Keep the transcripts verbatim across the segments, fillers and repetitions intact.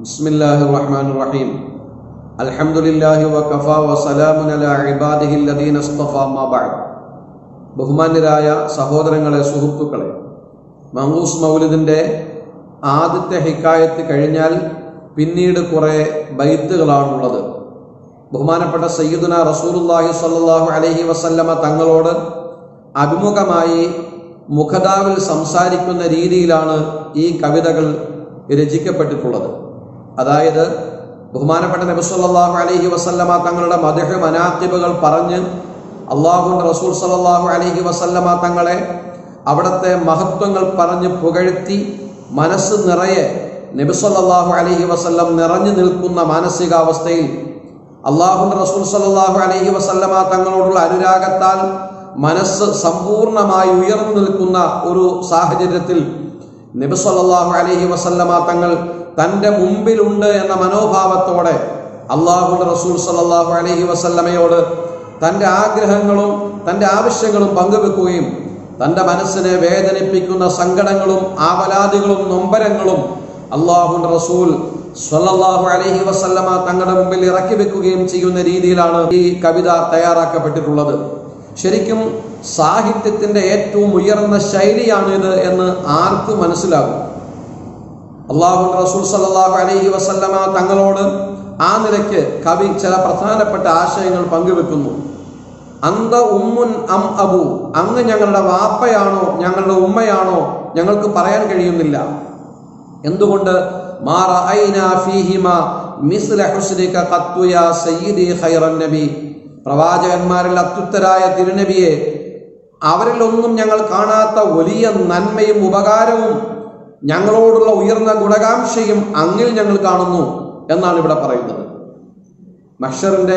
ബിസ്മില്ലാഹിർ റഹ്മാനിർ റഹീം. അൽഹംദുലില്ലാഹി വകഫാ വസലാമുൻ അലാ ഇബാദിഹിൽ ലദീന ഇസ്തഫാ മാ ബഅദ്. ബഹുമാന്യരായ സഹോദരങ്ങളെ, സുഹൃത്തുക്കളെ, മങ്കൂസ് മൗലിദിന്റെ ആദ്യത്തെ ഹിക്കായത്ത് കഴിഞ്ഞാൽ പിന്നീട് കുറെ ബൈത്തുകളാണുള്ളത്. ബഹുമാനപ്പെട്ട സയ്യിദുന റസൂലുള്ളാഹി സ്വല്ലല്ലാഹു അലൈഹി വസല്ലമ തങ്ങളോട് അഭിമുഖമായി മുഖതാവിൽ സംസാരിക്കുന്ന രീതിയിലാണ് ഈ കവിതകൾ രചിക്കപ്പെട്ടിട്ടുള്ളത്. അതായത് ബഹുമാനപ്പെട്ട നബി സല്ലല്ലാഹു അലൈഹി വസല്ലമ തങ്ങളുടെ മദ്ഹ് മനാഖിബുകൾ പറഞ്ഞ് അല്ലാഹുവിന്റെ റസൂൽ സല്ലല്ലാഹു അലൈഹി വസല്ലമ തങ്ങളെ അവിടുത്തെ മഹത്വങ്ങൾ പറഞ്ഞ് പുകഴ്ത്തി മനസ്സ് നിറയെ നബി സല്ലല്ലാഹു അലൈഹി വസല്ലം നിറഞ്ഞു നിൽക്കുന്ന മാനസികാവസ്ഥയിൽ അല്ലാഹുവിന്റെ റസൂൽ സല്ലല്ലാഹു അലൈഹി വസല്ലമ തങ്ങളോടുള്ള അനുരാഗത്താൽ മനസ്സ് സമ്പൂർണമായി ഉയർന്നു നിൽക്കുന്ന ഒരു സാഹചര്യത്തിൽ നബി സല്ലല്ലാഹു അലൈഹി വസല്ലമ തങ്ങൾ തന്റെ മുമ്പിലുണ്ട് എന്ന മനോഭാവത്തോടെ അല്ലാഹുവിന്റെ റസൂൽ സല്ലല്ലാഹു അലൈഹി വസല്ലമയോട് തന്റെ ആഗ്രഹങ്ങളും തന്റെ ആവശ്യങ്ങളും പങ്കുവെക്കുകയും തന്റെ മനസ്സിനെ വേദനിപ്പിക്കുന്ന സങ്കടങ്ങളും ആവലാദികളും നൊമ്പരങ്ങളും അല്ലാഹുവിന്റെ റസൂൽ സ്വല്ലല്ലാഹു അലൈഹി വസല്ലമ തങ്ങളുടെ മുമ്പിൽ ഇറക്കി വെക്കുകയും ചെയ്യുന്ന രീതിയിലാണ് ഈ കവിത തയ്യാറാക്കപ്പെട്ടിട്ടുള്ളത്. ശരിക്കും സാഹിത്യത്തിന്റെ ഏറ്റവും ഉയർന്ന ശൈലിയാണിത് എന്ന് ആർക്കും മനസ്സിലാകും. അല്ലാഹുവിന്റെ റസൂൽ സല്ലല്ലാഹു അലൈഹി വസല്ലമ തങ്ങളോട് ആ നിലയ്ക്ക് കവി ചില പ്രധാനപ്പെട്ട ആശയങ്ങൾ പങ്കുവെക്കുന്നു. അന്ത ഉമ്മുൻ അം അബു, അങ്ങ് ഞങ്ങളുടെ വാപ്പയാണോ ഞങ്ങളുടെ ഉമ്മയാണോ ഞങ്ങൾക്ക് പറയാൻ കഴിയുന്നില്ല. എന്തുകൊണ്ട്? മാ റഅയ്നാ ഫീഹിമാ മിസ്ല ഹുസ്നിക ഖത്തു യാ സയ്യിദി ഖൈറൻ നബി, പ്രവാചകന്മാരിൽ അത്യുത്തരായ തിരുനബിയെ, അവരിലൊന്നും ഞങ്ങൾ കാണാത്ത വലിയ നന്മയും ഉപകാരവും ഞങ്ങളോടുള്ള ഉയർന്ന ഗുണകാംക്ഷയും അങ്ങിൽ ഞങ്ങൾ കാണുന്നു എന്നാണ് ഇവിടെ പറയുന്നത്. മഹ്ശറിന്റെ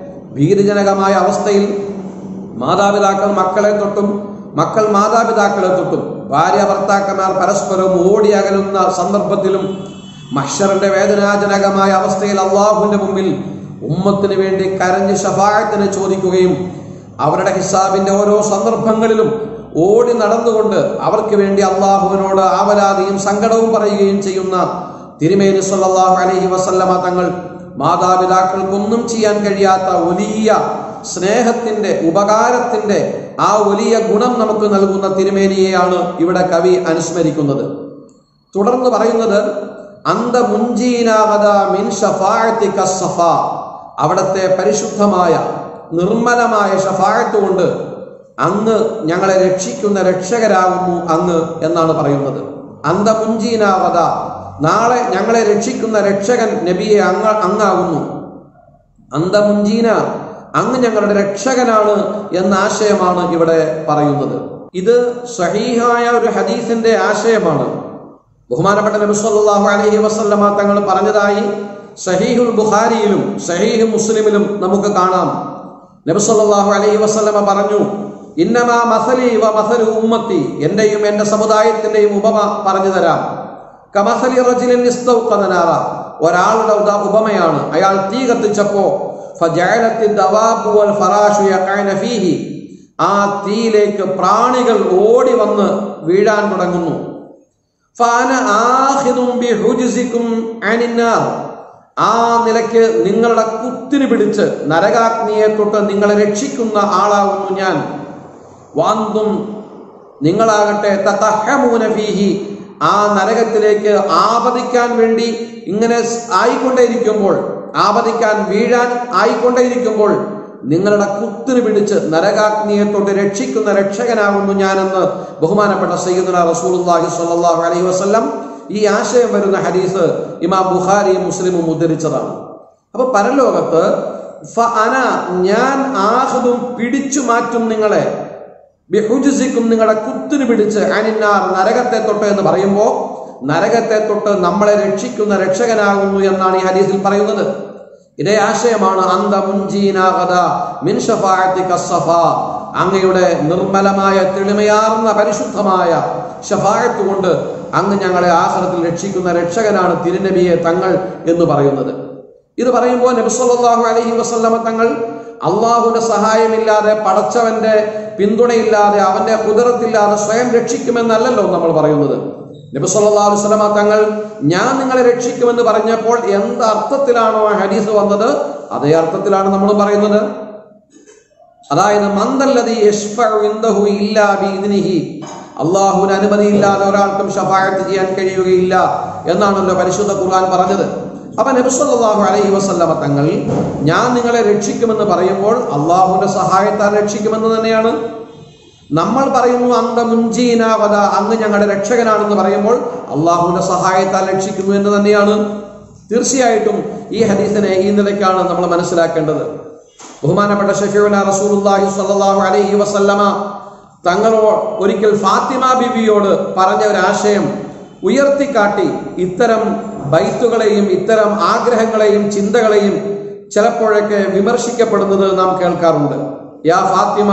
ഭീതിജനകമായ അവസ്ഥയിൽ മാതാപിതാക്കൾ മക്കളെ തൊട്ടും മക്കൾ മാതാപിതാക്കളെ തൊട്ടും ഭാര്യ ഭർത്താക്കന്മാർ പരസ്പരം ഓടി അകലുന്ന സന്ദർഭത്തിലും മഹ്ശറിന്റെ വേദനാജനകമായ അവസ്ഥയിൽ അള്ളാഹുവിന്റെ മുമ്പിൽ ഉമ്മത്തിന് വേണ്ടി കരഞ്ഞ് ശഫാഅത്തിന് ചോദിക്കുകയും അവരുടെ ഹിസാബിന്റെ ഓരോ സന്ദർഭങ്ങളിലും ഓടി നടന്നുകൊണ്ട് അവർക്ക് വേണ്ടി അള്ളാഹുവിനോട് ആവലാതിയും സങ്കടവും പറയുകയും ചെയ്യുന്ന തിരുമേനി സ്വല്ലല്ലാഹു അലൈഹി വസല്ലമ തങ്ങൾ മാതാപിതാക്കൾക്കൊന്നും ചെയ്യാൻ കഴിയാത്ത വലിയ സ്നേഹത്തിന്റെ ഉപകാരത്തിന്റെ ആ വലിയ ഗുണം നമുക്ക് നൽകുന്ന തിരുമേനിയെയാണ് ഇവിടെ കവി അനുസ്മരിക്കുന്നത്. തുടർന്ന് പറയുന്നത് അന്ത മുൻജീനാഗത മിൻ ശഫാഅതിക സഫാ, അവിടത്തെ പരിശുദ്ധമായ നിർമ്മലമായ ശഫാഅത്ത് കൊണ്ട് അങ്ങ് ഞങ്ങളെ രക്ഷിക്കുന്ന രക്ഷകരാകുന്നു അങ്ങ് എന്നാണ് പറയുന്നത്. അന്ത മുൻജീനാഗത, നാളെ ഞങ്ങളെ രക്ഷിക്കുന്ന രക്ഷകൻ നബിയെ അങ്ങ് അങ്ങാകുന്നു. അന്ത മുൻജീന, അങ്ങ് ഞങ്ങളുടെ രക്ഷകനാണ് എന്ന ആശയമാണ് ഇവിടെ പറയുന്നത്. ഇത് സഹീഹായ ഒരു ഹദീസിന്റെ ആശയമാണ്. ബഹുമാനപ്പെട്ട നബി സല്ലല്ലാഹു അലൈഹി വസല്ലമ തങ്ങൾ പറഞ്ഞതായി സഹീഹുൽ ബുഖാരിയിലും സഹീഹ് മുസ്ലിമിലും നമുക്ക് കാണാം. നബി സല്ലല്ലാഹു അലൈഹി വസല്ലമ പറഞ്ഞു, ഇന്നമാ മസലി വ മസലു ഉമ്മത്തി, എന്റെയും എന്റെ സമുദായത്തിന്റെയും ഉപമ പറഞ്ഞു തരാം. കമസലി റജുലിൻ ഇസ്തൗഖദ നാറ, ഒരാളുടെ ഉപമയാണ്. അയാൾ തീ കത്തിച്ചപ്പോ ഫജഅലത്തി ദവാബു വൽ ഫറാശു യഖഅന ഫീഹി, ആ തീയിലേക്ക് പ്രാണികൾ ഓടി വന്ന് വീഴാൻ തുടങ്ങുന്നു. ഫഅന ആഖിദും ബിഹുജ്സികും അനിന്നാർ, ആ നിലയ്ക്ക് നിങ്ങളുടെ കുത്തിന് പിടിച്ച് നരകാഗ്നിയെ തൊട്ട് നിങ്ങളെ രക്ഷിക്കുന്ന ആളാവുന്നു ഞാൻ. വാന്തും, നിങ്ങളാകട്ടെ തതഹമൂന ഫീഹി, ആ നരകത്തിലേക്ക് ആപതിക്കാൻ വേണ്ടി ഇങ്ങനെ ആയിക്കൊണ്ടേയിരിക്കുമ്പോൾ, ആപതിക്കാൻ വീഴാൻ ആയിക്കൊണ്ടേയിരിക്കുമ്പോൾ നിങ്ങളുടെ കുത്തിന് പിടിച്ച് നരകാഗ്നിയെ തൊട്ട് രക്ഷിക്കുന്ന രക്ഷകനാകുന്നു ഞാനെന്ന് ബഹുമാനപ്പെട്ട സയ്യിദുനാ റസൂലുള്ളാഹി സ്വല്ലല്ലാഹു അലൈഹി വസല്ലം ഈ ആശയം വരുന്ന ഹദീസ് ഇമാം ബുഖാരിയും മുസ്ലിമും ഉദ്ധരിച്ചതാണ്. അപ്പൊ പരലോകത്ത് ഫഅന, ഞാൻ ആഖിദും പിടിച്ചു മാറ്റും നിങ്ങളെ, ബിഹുജ്സികും നിങ്ങളുടെ കുത്തിന് പിടിച്ച് അനിന്നാർ നരകത്തെ തൊട്ട് എന്ന് പറയുമ്പോൾ നരകത്തെ തൊട്ട് നമ്മളെ രക്ഷിക്കുന്ന രക്ഷകനാകുന്നു എന്നാണ് ഈ ഹദീസിൽ പറയുന്നത്. ഇതേ ആശയമാണ് അന്ത മുൻജീനാഗത മിൻ ശഫാഅതിക സഫാ, അങ്ങയുടെ നിർമ്മലമായ തെളിമയാർന്ന പരിശുദ്ധമായ ശഫാഅത്ത് കൊണ്ട് അങ്ങ് ഞങ്ങളെ ആഖിറത്തിൽ രക്ഷിക്കുന്ന രക്ഷകനാണ് തിരുനബിയെ തങ്ങൾ എന്ന് പറയുന്നത്. ഇത് പറയുമ്പോൾ നബി സല്ലല്ലാഹു അലൈഹി വസല്ലമ തങ്ങൾ അള്ളാഹുവിന്റെ സഹായമില്ലാതെ, പടച്ചവന്റെ പിന്തുണയില്ലാതെ, അവന്റെ ഖുദ്റത്തില്ലാതെ സ്വയം രക്ഷിക്കുമെന്നല്ലല്ലോ നമ്മൾ പറയുന്നത്. നബി സല്ലല്ലാഹു അലൈഹി വസല്ലം തങ്ങൾ ഞാൻ നിങ്ങളെ രക്ഷിക്കുമെന്ന് പറഞ്ഞപ്പോൾ എന്ത് അർത്ഥത്തിലാണോ ആ ഹദീസ് വന്നത് അതേ അർത്ഥത്തിലാണ് നമ്മൾ പറയുന്നത്. അതായത് മന്ദല്ലദീ യശ്ഫഉ ഇൻദഹു ഇല്ലാ ബിഇദ്നിഹി, അല്ലാഹുവിന്റെ അനുമതിയില്ലാതെ ഒരാൾക്കും ശഫാഅത്ത് ചെയ്യാൻ കഴിയുകയില്ല എന്നാണല്ലോ പരിശുദ്ധ ഖുർആൻ പറഞ്ഞത്. അപ്പൊ നബി സല്ലല്ലാഹു അലൈഹി വസല്ലം തങ്ങൾ ഞാൻ നിങ്ങളെ രക്ഷിക്കുമെന്ന് പറയുമ്പോൾ അല്ലാഹുവിന്റെ സഹായത്താൽ രക്ഷിക്കുമെന്ന് തന്നെയാണ്. നമ്മൾ പറയുന്നു അന്ത മുൻജീന വദ, അങ്ങ് ഞങ്ങളുടെ രക്ഷകനാണെന്ന് പറയുമ്പോൾ അല്ലാഹുവിന്റെ സഹായത്താൽ രക്ഷിക്കുന്നു എന്ന് തന്നെയാണ്. തീർച്ചയായിട്ടും ഈ ഹദീസിനെ ഈ നിലയ്ക്കാണ് നമ്മൾ മനസ്സിലാക്കേണ്ടത്. ബഹുമാനപ്പെട്ട ഷഫീഉന റസൂലുള്ളാഹി സ്വല്ലല്ലാഹു അലൈഹി വസല്ലമ തങ്ങളോ ഒരിക്കൽ ഫാത്തിമ ബിബിയോട് പറഞ്ഞ ഒരു ആശയം ഉയർത്തിക്കാട്ടി ഇത്തരം ബൈത്തുകളെയും ഇത്തരം ആഗ്രഹങ്ങളെയും ചിന്തകളെയും ചിലപ്പോഴൊക്കെ വിമർശിക്കപ്പെടുന്നത് നാം കേൾക്കാറുണ്ട്. യാ ഫാത്തിമ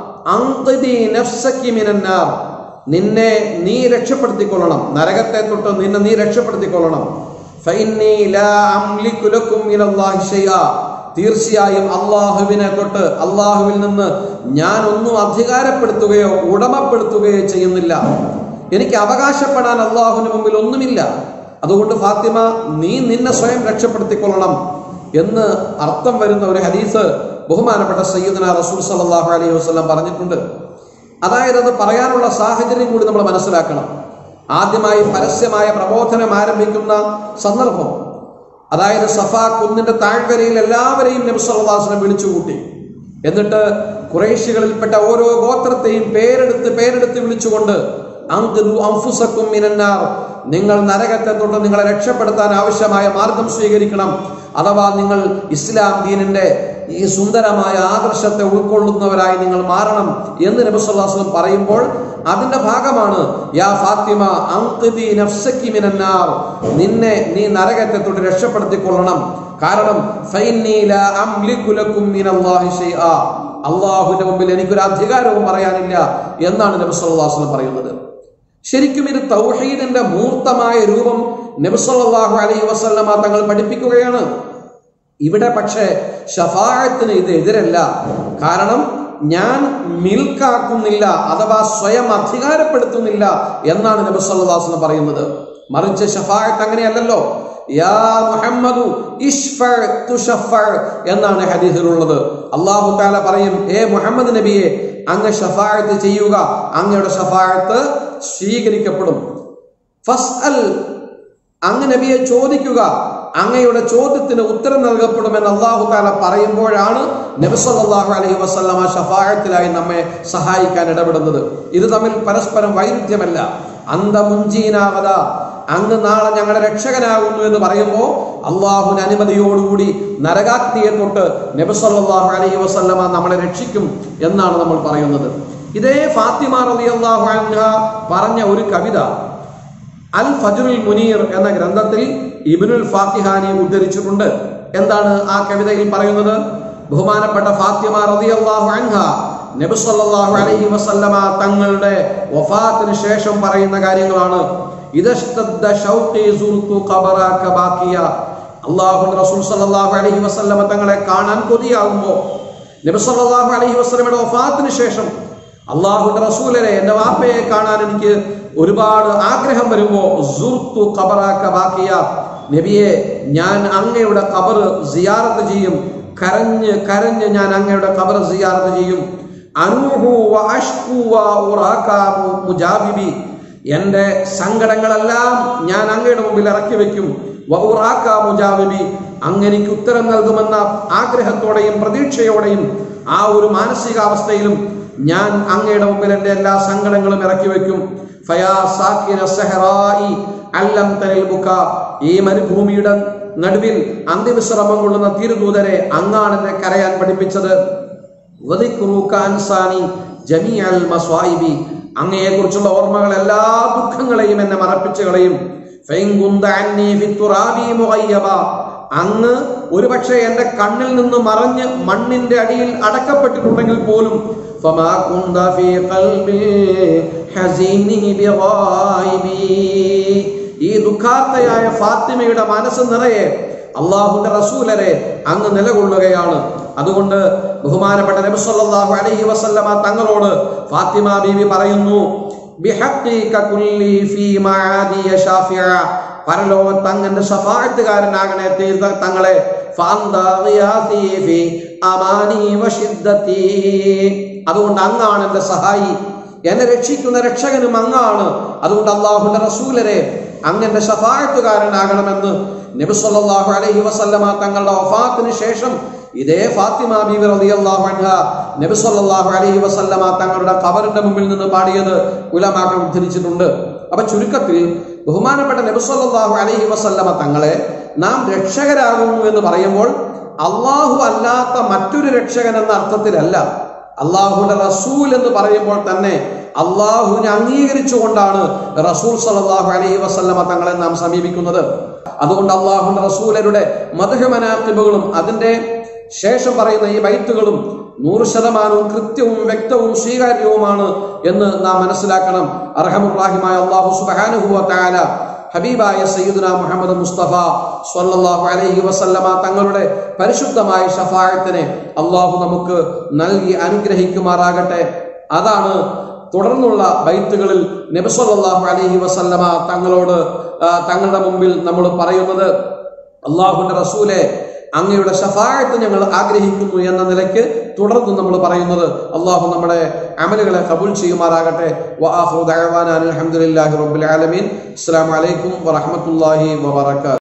അൻഖിദി നഫ്സകി മിനന്നാർ, നിന്നെ നീ രക്ഷപ്പെടുത്തിക്കൊള്ളണം, നരകത്തെ തൊട്ട് നിന്നെ നീ രക്ഷപ്പെടുത്തിക്കൊള്ളണം. ഫഇന്നി ലാ അംലികു ലക്കും മിനല്ലാഹി ശൈആ, തീർച്ചയായും അള്ളാഹുവിനെ തൊട്ട് അള്ളാഹുവിൽ നിന്ന് ഞാൻ ഒന്നും അധികാരപ്പെടുത്തുകയോ ഉടമപ്പെടുത്തുകയോ ചെയ്യുന്നില്ല. എനിക്ക് അവകാശപ്പെടാൻ അള്ളാഹുവിന് മുമ്പിൽ ഒന്നുമില്ല. അതുകൊണ്ട് ഫാത്തിമ നീ നിന്നെ സ്വയം രക്ഷപ്പെടുത്തിക്കൊള്ളണം എന്ന് അർത്ഥം വരുന്ന ഒരു ഹദീസ് ബഹുമാനപ്പെട്ട സയ്യിദുനാ റസൂൽ സല്ലല്ലാഹു അലൈഹി വസല്ലം പറഞ്ഞിട്ടുണ്ട്. അതായത് അത് പറയാനുള്ള സാഹചര്യം കൂടി നമ്മൾ മനസ്സിലാക്കണം. ആദ്യമായി പരസ്യമായ പ്രബോധനം ആരംഭിക്കുന്ന സന്ദർഭം, അതായത് സഫാ കുന്നിന്റെ താഴ്വരയിൽ എല്ലാവരെയും നബി സല്ലല്ലാഹു അലൈഹി വസല്ലം വിളിച്ചുകൂട്ടി. എന്നിട്ട് ഖുറൈശികളിൽപ്പെട്ട ഓരോ ഗോത്രത്തെയും പേരെടുത്ത് പേരെടുത്ത് വിളിച്ചുകൊണ്ട് അൻഖിദു അൻഫുസകും മിനന്നാർ, നിങ്ങൾ നരകത്തെ തൊട്ട് നിങ്ങളെ രക്ഷപ്പെടുത്താൻ ആവശ്യമായ മാർഗം സ്വീകരിക്കണം, അഥവാ നിങ്ങൾ ഇസ്ലാം ദീനിന്റെ ഈ സുന്ദരമായ ആദർശത്തെ ഉൾക്കൊള്ളുന്നവരായി നിങ്ങൾ മാറണം എന്ന് നബി സല്ലല്ലാഹു അലൈഹി വസല്ലം പറയുമ്പോൾ അതിന്റെ ഭാഗമാണ് യാ ഫാത്തിമ അൻഖിദി നഫ്സകി മിനന്നാർ, നിന്നെ നീ നരകത്തെ തൊട്ട് രക്ഷപ്പെടുത്തിക്കൊള്ളണം. കാരണം ഫഇന്നി ലാ അംലികു ലക്കും മിനല്ലാഹി ശൈആ, അല്ലാഹുവിന്റെ മുമ്പിൽ എനിക്കൊരു അധികാരവും പറയാനില്ല എന്നാണ് നബി സല്ലല്ലാഹു അലൈഹി വസല്ലം പറയുന്നത്. ശരിക്കും ഇത് തൗഹീദിന്റെ മൂർത്തമായ രൂപം നബി സല്ലല്ലാഹു അലൈഹി വസല്ലമ തങ്ങൾ പഠിപ്പിക്കുകയാണ്. ഇവിടെ പക്ഷേ ശഫാഅത്തിന് ഇത് എതിരല്ല. കാരണം ഞാൻ മിൽക്കാക്കുന്നില്ല, അഥവാ സ്വയം അധികാരപ്പെടുത്തുന്നില്ല എന്നാണ് നബി സല്ലല്ലാഹു അലൈഹി വസല്ലം പറയുന്നത്. മറിച്ച് ശഫാഅത്ത് അങ്ങനെയല്ലല്ലോ. യാ മുഹമ്മദു ഇശ്ഫഅ തുശഫഅ എന്നാണ് ഹദീസിലുള്ളത്. അല്ലാഹു തആല പറയും, ഏ മുഹമ്മദ് നബിയെ അങ്ങ് ശഫാഅത്ത് ചെയ്യുക, അങ്ങയുടെ ശഫാഅത്ത് സ്വീകരിക്കപ്പെടും. ഫസ്അൽ, അങ്ങ് നബിയെ ചോദിക്കുക, അങ്ങയുടെ ചോദ്യത്തിന് ഉത്തരം നൽകപ്പെടുമെന്ന് അല്ലാഹു തആല പറയുമ്പോഴാണ് നബി സല്ലല്ലാഹു അലൈഹി വസല്ലമ ശഫാഅത്തിലായി നമ്മെ സഹായിക്കാൻ ഇടപെടുന്നത്. ഇത് തമ്മിൽ പരസ്പരം വൈരുദ്ധ്യമല്ല. അന്ത മുൻജീനാവത, അങ്ങ് നാളെ ഞങ്ങളുടെ രക്ഷകനാകുന്നു എന്ന് പറയുമ്പോൾ അള്ളാഹുവിന്റെ അനുമതിയോടുകൂടി നരകാഗ്നിയെ തൊട്ട് നബി സല്ലല്ലാഹു അലൈഹി വസല്ലമ നമ്മളെ രക്ഷിക്കും എന്നാണ് നമ്മൾ പറയുന്നത്. ഇതേ ഫാത്തിമ റളിയല്ലാഹു അൻഹ പറഞ്ഞ ഒരു കവിത അൽ ഫജ്റുൽ മുനീർ എന്ന ഗ്രന്ഥത്തിൽ ഇബ്നുൽ ഫാത്തിഹാനി ഉദ്ധരിച്ചിട്ടുണ്ട്. എന്താണ് ആ കവിതയിൽ പറയുന്നത്? ബഹുമാനപ്പെട്ട ഫാത്തിമ റളിയല്ലാഹു അൻഹ നബി സല്ലല്ലാഹു അലൈഹി വസല്ലമ തങ്ങളുടെ വഫാത്തിന് ശേഷം പറയുന്ന കാര്യങ്ങളാണ്. ഇദസ്തദ്ദ ശൗഖി സുർതു ഖബറക ബാക്കിയ, അല്ലാഹുവിന്റെ റസൂൽ സല്ലല്ലാഹു അലൈഹി വസല്ലമ തങ്ങളെ കാണാൻ കൊതിയാകുമ്പോൾ, നബി സല്ലല്ലാഹു അലൈഹി വസല്ലമയുടെ വഫാത്തിന് ശേഷം അല്ലാഹുവിന്റെ റസൂലരെ, എന്റെ വാപ്പയെ കാണാൻ എനിക്ക് ഒരുപാട് ആഗ്രഹം വരുമ്പോൾ സുർതു ഖബറക ബാക്കിയ, നബിയെ ഞാൻ അങ്ങയുടെ ഖബർ സിയാറത്ത് ചെയ്യും, കരഞ്ഞ് കരഞ്ഞ് ഞാൻ അങ്ങയുടെ ഖബർ സിയാറത്ത് ചെയ്യും. അനൂഹു വ അഷ്കു വ ഉറാക മുജാബിബി, എന്റെ സങ്കടങ്ങളെല്ലാം ഞാൻ അങ്ങയുടെ മുമ്പിൽ ഇറക്കി വെക്കും. വ ഉറാക മുജാബിബി, അങ്ങനെക്ക് ഉത്തരം നൽകുമെന്ന ആഗ്രഹത്തോടെയും പ്രതീക്ഷയോടെയും ആ ഒരു മാനസികാവസ്ഥയിലും ഞാൻ അങ്ങയുടെ മുമ്പിൽ എന്റെ എല്ലാ സങ്കടങ്ങളും ഇറക്കി വെക്കും. ഫയാ സാക്കിന സഹറായി അല്ലം തനിൽ ബുക, ഈ മരുഭൂമിയുടെ നടുവിൽ അന്ത്യവിശ്രമം കൊള്ളുന്ന തിരുദൂതരെ, അങ്ങാണ് എന്നെ കരയാൻ പഠിപ്പിച്ചത്. അങ്ങയെ കുറിച്ചുള്ള ഓർമ്മകൾ എല്ലാ ദുഃഖങ്ങളെയും എന്നെ മറപ്പിച്ചു കളയും. അങ്ങ് ഒരുപക്ഷെ എന്റെ കണ്ണിൽ നിന്ന് മറഞ്ഞ് മണ്ണിന്റെ അടിയിൽ അടക്കപ്പെട്ടിട്ടുണ്ടെങ്കിൽ പോലും ഈ ദുഃഖാർത്തയായ ഫാത്തിമയുടെ മനസ്സ് നിറയെ അല്ലാഹുവിന്റെ റസൂലരെ അങ്ങ് നിലകൊള്ളുകയാണ്. അതുകൊണ്ട് ബഹുമാനപ്പെട്ട നബി സല്ലല്ലാഹു അലൈഹി വസല്ലമ തങ്ങളോട് ഫാത്തിമ ബീവി പറയുന്നു, ബിഹഖീക കുല്ലി ഫീ മആദിയ ഷാഫിഅ, പരലോകത്ത് അങ്ങന്റെ ശഫാഅത്തുകാരനാകണേ തീർത്ത തങ്ങളെ. അതുകൊണ്ട് അങ്ങാണ് എന്റെ സഹായി, എന്നെ രക്ഷിക്കുന്ന രക്ഷകനും അങ്ങാണ്. അതുകൊണ്ട് അല്ലാഹുവിന്റെ റസൂലരെ അങ്ങന്റെ ശഫാഅത്തുകാരനാകണമെന്ന് നബി സല്ലല്ലാഹു അലൈഹി വസല്ലമ തങ്ങളുടെ വഫാത്തിന് ശേഷം ഇതേ ഫാത്തിമ ബീവി റളിയല്ലാഹു അൻഹ നബി സല്ലല്ലാഹു അലൈഹി വസല്ലമ തങ്ങളുടെ ഖബറിന്റെ മുമ്പിൽ നിന്ന് പാടിയത് ഉലമാക്കൾ ഉദ്ധരിച്ചിട്ടുണ്ട്. അപ്പൊ ചുരുക്കത്തിൽ ബഹുമാനപ്പെട്ട നബി സല്ലല്ലാഹു അലൈഹി വസല്ലമ തങ്ങളെ നാം രക്ഷകരാകുന്നു എന്ന് പറയുമ്പോൾ അള്ളാഹു അല്ലാത്ത മറ്റൊരു രക്ഷകൻ എന്ന അർത്ഥത്തിലല്ല. അള്ളാഹുവിന്റെ റസൂൽ എന്ന് പറയുമ്പോൾ തന്നെ അള്ളാഹുവിനെ അംഗീകരിച്ചുകൊണ്ടാണ് റസൂൽ സല്ലല്ലാഹു അലൈഹി വസല്ലമ തങ്ങളെ നാം സമീപിക്കുന്നത്. അതുകൊണ്ട് അള്ളാഹുവിന്റെ റസൂലരുടെ മദ്ഹ് മനാഖിബുകളും അതിന്റെ ശേഷം പറയുന്ന ഈ ബൈത്തുകളും നൂറ് ശതമാനവും കൃത്യവും വ്യക്തവും സ്വീകാര്യവുമാണ് എന്ന് നാം മനസ്സിലാക്കണം. അർഹമുർ-റഹീമായ അല്ലാഹു സുബ്ഹാനഹു വ തആല ഹബീബായ സയ്യിദുനാ മുഹമ്മദ് മുസ്തഫ സ്വല്ലല്ലാഹു അലൈഹി വസല്ലമ തങ്ങളുടെ പരിശുദ്ധമായ ശഫാഅത്തിനെ അള്ളാഹു നമുക്ക് നൽകി അനുഗ്രഹിക്കുമാറാകട്ടെ. അതാണ് തുടർന്നുള്ള ബൈത്തുകളിൽ നബി സല്ലല്ലാഹു അലൈഹി വസല്ലമ തങ്ങളോട് തങ്ങളുടെ മുമ്പിൽ നമ്മൾ പറയുന്നത്, അള്ളാഹുവിന്റെ റസൂലെ അങ്ങയുടെ ശഫാഅത്ത് ഞങ്ങൾ ആഗ്രഹിക്കുന്നു എന്ന നിലയ്ക്ക് തുടർന്ന് നമ്മൾ പറയുന്നത്. അള്ളാഹു നമ്മുടെ അമലുകളെ ഖബൂൽ ചെയ്യുമാറാകട്ടെ. വആഖിറു ദഅവാനാ അൽഹംദുലില്ലാഹി റബ്ബിൽ ആലമീൻ. അസ്സലാമു അലൈക്കും വറഹ്മത്തുള്ളാഹി വബറകാതുഹു.